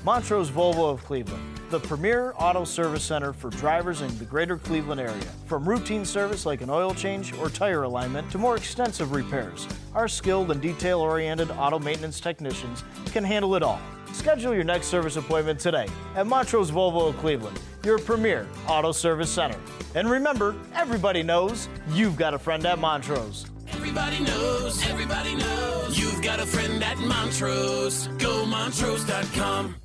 Montrose Volvo of Cleveland, the premier auto service center for drivers in the greater Cleveland area. From routine service like an oil change or tire alignment to more extensive repairs, our skilled and detail-oriented auto maintenance technicians can handle it all. Schedule your next service appointment today at Montrose Volvo of Cleveland, your premier auto service center. And remember, everybody knows you've got a friend at Montrose. Everybody knows, you've got a friend at Montrose. Go Montrose.com.